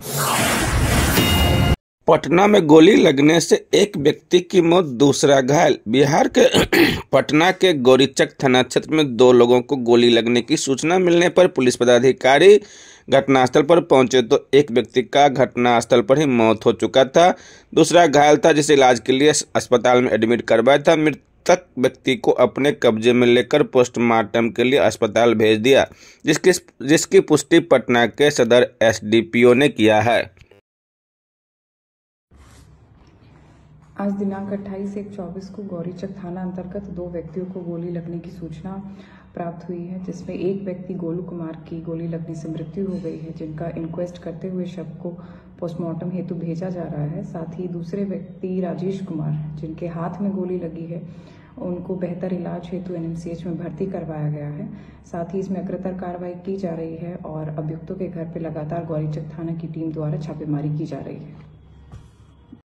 पटना में गोली लगने से एक व्यक्ति की मौत, दूसरा घायल। बिहार के पटना के गौरीचक थाना क्षेत्र में दो लोगों को गोली लगने की सूचना मिलने पर पुलिस पदाधिकारी घटनास्थल पर पहुंचे तो एक व्यक्ति का घटनास्थल पर ही मौत हो चुका था, दूसरा घायल था जिसे इलाज के लिए अस्पताल में एडमिट करवाया था। मृतक व्यक्ति को अपने कब्जे में लेकर पोस्टमार्टम के लिए अस्पताल भेज दिया, जिसकी पुष्टि पटना के सदर एसडीपीओ ने किया है। आज दिनांक 28/1/24 को गौरीचक थाना अंतर्गत दो व्यक्तियों को गोली लगने की सूचना प्राप्त हुई है, जिसमें एक व्यक्ति गोलू कुमार की गोली लगने से मृत्यु हो गई है, जिनका इंक्वेस्ट करते हुए शव को पोस्टमार्टम हेतु भेजा जा रहा है। साथ ही दूसरे व्यक्ति राजेश कुमार, जिनके हाथ में गोली लगी है, उनको बेहतर इलाज हेतु एनएमसीएच में भर्ती करवाया गया है। साथ ही इसमें अग्रतर कार्रवाई की जा रही है और अभियुक्तों के घर पर लगातार गौरीचक थाना की टीम द्वारा छापेमारी की जा रही है।